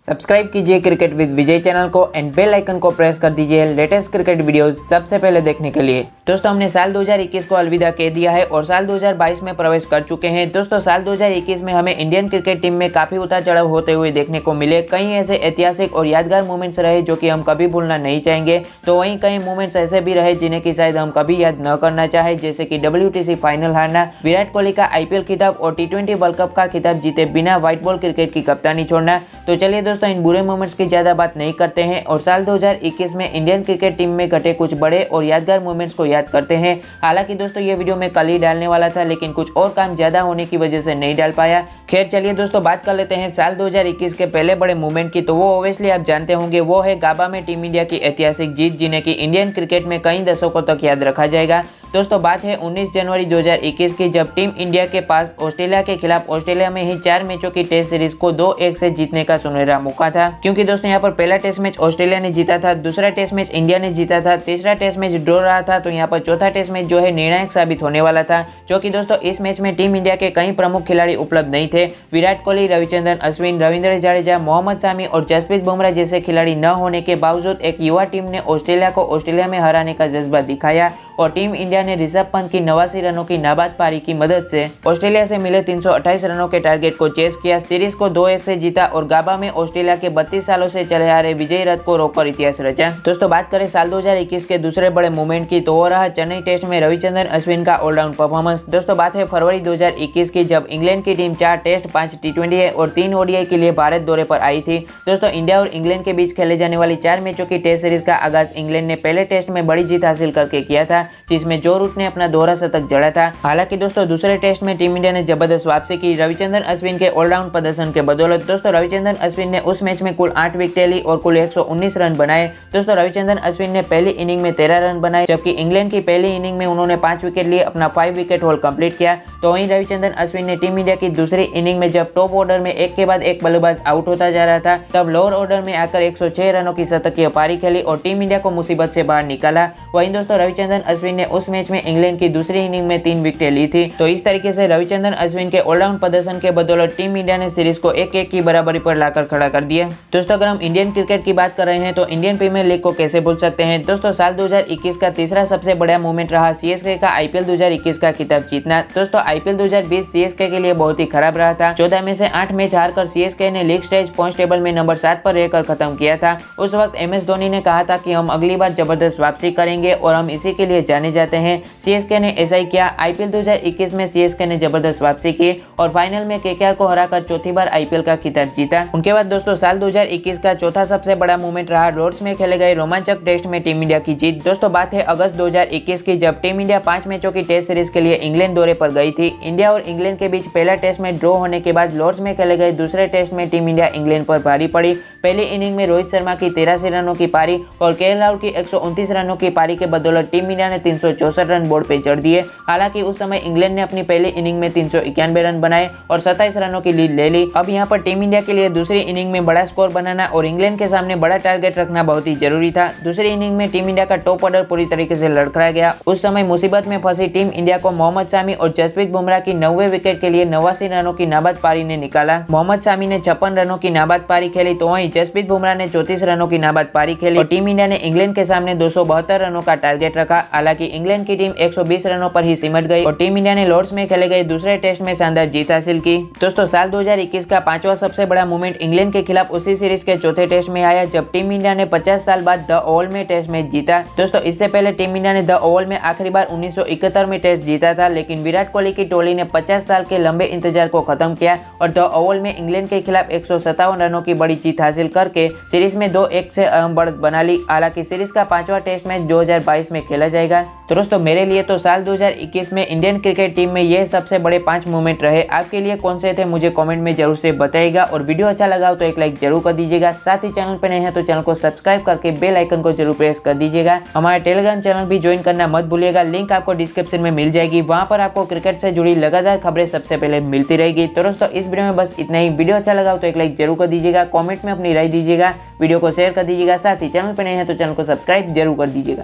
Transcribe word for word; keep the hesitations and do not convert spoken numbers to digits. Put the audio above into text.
Subscribe कीजिए cricket with Vijay channel को and bell icon को प्रेस कर दीजिए लेटेस्ट क्रिकेट वीडियोस सबसे पहले देखने के लिए। दोस्तों हमने साल दो हज़ार इक्कीस को अलविदा कह दिया है और साल दो हज़ार बाईस में प्रवेश कर चुके हैं। दोस्तों साल दो हज़ार इक्कीस में हमें इंडियन क्रिकेट टीम में काफी उतार चढ़ाव होते हुए देखने को मिले। कई ऐसे ऐतिहासिक और यादगार मोमेंट्स रहे जो कि हम कभी भूलना नहीं चाहेंगे, तो वहीं कई मोमेंट्स ऐसे भी रहे जिन्हें की शायद हम कभी याद न करना चाहे, जैसे कि डब्ल्यूटीसी फाइनल हारना, विराट कोहली का आईपीएल खिताब और टी ट्वेंटी वर्ल्ड कप का खिताब जीते बिना व्हाइट बॉल क्रिकेट की कप्तानी छोड़ना। तो चलिए दोस्तों इन बुरे मोमेंट्स की ज्यादा बात नहीं करते हैं और साल दो हज़ार इक्कीस में इंडियन क्रिकेट टीम में घटे कुछ बड़े और यादगार मोमेंट्स को याद करते हैं। हालांकि दोस्तों ये वीडियो मैं कल ही डालने वाला था, लेकिन कुछ और काम ज्यादा होने की वजह से नहीं डाल पाया। खैर चलिए दोस्तों बात कर लेते हैं साल दो हज़ार इक्कीस के पहले बड़े मूवमेंट की। तो वो ओब्वियसली आप जानते होंगे, वो है गाबा में टीम इंडिया की ऐतिहासिक जीत, जिन्हें की इंडियन क्रिकेट में कई दशकों तक याद रखा जाएगा। दोस्तों बात है उन्नीस जनवरी दो हज़ार इक्कीस की, जब टीम इंडिया के पास ऑस्ट्रेलिया के खिलाफ ऑस्ट्रेलिया में ही चार मैचों की टेस्ट सीरीज को दो एक से जीतने का सुनहरा मौका था। क्योंकि दोस्तों यहाँ पर पहला टेस्ट मैच ऑस्ट्रेलिया ने जीता था, दूसरा टेस्ट मैच इंडिया ने जीता था, तीसरा टेस्ट मैच ड्रॉ रहा था, तो यहाँ पर चौथा टेस्ट मैच जो है निर्णायक साबित होने वाला था। जो कि दोस्तों इस मैच में टीम इंडिया के कई प्रमुख खिलाड़ी उपलब्ध नहीं थे। विराट कोहली, रविचंद्रन अश्विन, रविंद्र जडेजा, मोहम्मद शामी और जसप्रीत बुमराह जैसे खिलाड़ी न होने के बावजूद एक युवा टीम ने ऑस्ट्रेलिया को ऑस्ट्रेलिया में हराने का जज्बा दिखाया और टीम इंडिया ने ऋषभ पंत की नवासी रनों की नाबाद पारी की मदद से ऑस्ट्रेलिया से मिले तीन सौ अट्ठाईस रनों के टारगेट को चेस किया, सीरीज को दो एक से जीता और गाबा में ऑस्ट्रेलिया के बत्तीस सालों से चले आ रहे विजयी रथ को रोककर इतिहास रचा। दोस्तों बात करें साल दो हज़ार इक्कीस के दूसरे बड़े मूवमेंट की, तो वो रहा चेन्नई टेस्ट में रविचंद्रन अश्विन का ऑलराउंड परफॉर्मेंस। दोस्तों बात है फरवरी दो हज़ार इक्कीस की, जब इंग्लैंड की टीम चार टेस्ट, पांच टी ट्वेंटी और तीन ओडीआई के लिए भारत दौरे पर आई थी। दोस्तों इंडिया और इंग्लैंड के बीच खेले जाने वाली चार मैचों की टेस्ट सीरीज का आगाज इंग्लैंड ने पहले टेस्ट में बड़ी जीत हासिल करके किया था, जिसमें जो रूट ने अपना दोहरा शतक जड़ा था। हालांकि दोस्तों दूसरे टेस्ट में टीम इंडिया ने जबरदस्त वापसी की रविचंद्रन अश्विन के ऑलराउंड प्रदर्शन के बदौलत। दोस्तों रविचंद्रन अश्विन ने उस मैच में कुल आठ विकेटें ली और कुल एक सौ उन्नीस रन बनाए। दोस्तों रविचंद्रन अश्विन ने पहली इनिंग में तेरह रन बनाए, जबकि इंग्लैंड की पहली इनिंग में उन्होंने पांच विकेट लिए अपना फाइव विकेट होल कंप्लीट किया। तो वहीं रविचंद्रन अश्विन ने टीम इंडिया की दूसरी इनिंग में जब टॉप ऑर्डर में एक के बाद एक बल्लेबाज आउट होता जा रहा था, तब लोअर ऑर्डर में आकर एक सौ छह रनों की शतकीय पारी खेली और टीम इंडिया को मुसीबत से बाहर निकाला। वहीं दोस्तों रविचंद्रन अश्विन ने उस मैच में इंग्लैंड की दूसरी इनिंग में तीन विकेटें ली थी। तो इस तरीके से रविचंद्रन अश्विन के ऑलराउंड प्रदर्शन के बदौलत टीम इंडिया ने सीरीज को एक एक की बराबरी पर लाकर खड़ा कर दिया। दोस्तों अगर हम इंडियन क्रिकेट की बात कर रहे हैं तो इंडियन प्रीमियर लीग को कैसे भूल सकते हैं। दोस्तों साल दो हज़ार इक्कीस का तीसरा सबसे बड़ा मूवमेंट रहा सीएसके का आईपीएल दो हज़ार इक्कीस का खिताब जीतना। दोस्तों आईपीएल दो हज़ार बीस सीएसके के लिए बहुत ही खराब रहा था। चौदह में से आठ मैच हारकर सीएसके ने लीग स्टेज पॉइंट टेबल में नंबर सात पर रहकर खत्म किया था। उस वक्त एम एस धोनी ने कहा था कि हम अगली बार जबरदस्त वापसी करेंगे और हम इसी के लिए जाने जाते हैं। सीएसके ने ऐसा ही किया। आईपीएल दो हज़ार इक्कीस में सीएसके ने जबरदस्त वापसी की और फाइनल में केकेआर को हराकर चौथी बार आईपीएल का खिताब जीता। उनके बाद दोस्तों साल दो हज़ार इक्कीस का चौथा सबसे बड़ा मूवमेंट रहा लॉर्ड्स में खेले गए रोमांचक टेस्ट में टीम इंडिया की जीत। दोस्तों बात है अगस्त दो हज़ार इक्कीस की, जब टीम इंडिया पांच मैचों की टेस्ट सीरीज के लिए इंग्लैंड दौरे पर गई थी। इंडिया और इंग्लैंड के बीच पहला टेस्ट में ड्रॉ होने के बाद लॉर्ड्स में खेले गए दूसरे टेस्ट में टीम इंडिया इंग्लैंड पर भारी पड़ी। पहली इनिंग में रोहित शर्मा की तिरासी रनों की पारी और केएल राहुल की एक सौ उनतीस रनों की पारी के बदौलत टीम इंडिया ने तीन सौ चौसठ रन बोर्ड पे जड़ दिए। हालांकि उस समय इंग्लैंड ने अपनी पहली इनिंग में तीन सौ इक्यानवे रन बनाए और सत्ताईस रनों की लीड ले ली। अब यहाँ पर टीम इंडिया के लिए दूसरी इनिंग में बड़ा स्कोर बनाना और इंग्लैंड के सामने बड़ा टारगेट रखना बहुत ही जरूरी था। दूसरी इनिंग में टीम इंडिया का टॉप ऑर्डर पूरी तरीके से लड़खड़ा गया। उस समय मुसीबत में फंसी टीम इंडिया को मोहम्मद शामी और जसप्रीत बुमराह की नब्बे विकेट के लिए नवासी रनों की नाबाद पारी ने निकाला। मोहम्मद शामी ने छप्पन रनों की नाबाद पारी खेली, तो वहीं जसप्रीत बुमराह ने चौंतीस रनों की नाबाद पारी खेली और टीम इंडिया ने इंग्लैंड के सामने दो सौ बहत्तर रनों का टारगेट रखा। हालांकि इंग्लैंड की टीम एक सौ बीस रनों पर ही सिमट गई और टीम इंडिया ने लॉर्ड्स में खेले गए दूसरे टेस्ट में शानदार जीत हासिल की। दोस्तों साल दो हज़ार इक्कीस का पांचवा सबसे बड़ा मूवमेंट इंग्लैंड के खिलाफ उसी सीरीज के चौथे टेस्ट में आया, जब टीम इंडिया ने पचास साल बाद द ओवल में टेस्ट मैच जीता। दोस्तों इससे पहले टीम इंडिया ने द ओवल में आखिरी बार उन्नीस सौ इकहत्तर में टेस्ट जीता था, लेकिन विराट कोहली की टोली ने पचास साल के लंबे इंतजार को खत्म किया और द ओवल में इंग्लैंड के खिलाफ एक सौ सत्तावन रनों की बड़ी जीत हासिल करके सीरीज में दो एक से अहम बढ़त बना ली। हालांकि सीरीज का पांचवा टेस्ट मैच दो हज़ार बाईस में खेला जाएगा। तो दोस्तों मेरे लिए तो साल दो हज़ार इक्कीस में इंडियन क्रिकेट टीम में ये सबसे बड़े पांच मूवमेंट रहे। आपके लिए कौन से थे मुझे कमेंट में जरूर से बताइएगा और वीडियो अच्छा लगा हो तो एक लाइक जरूर कर दीजिएगा। साथ ही चैनल पर नए हैं तो चैनल को सब्सक्राइब करके बेल आइकन को जरूर प्रेस कर दीजिएगा। हमारे टेलीग्राम चैनल भी ज्वाइन करना मत भूलिएगा, लिंक आपको डिस्क्रिप्शन में मिल जाएगी। वहां पर आपको क्रिकेट से जुड़ी लगातार खबरें सबसे पहले मिलती रहेगी। तो दोस्तों इस वीडियो में बस इतना ही। वीडियो अच्छा लगा हो तो एक लाइक जरूर कर दीजिएगा, कॉमेंट में अपनी राय दीजिएगा, वीडियो को शेयर कर दीजिएगा। साथ ही चैनल पर नए हैं तो चैनल को सब्सक्राइब जरूर कर दीजिएगा।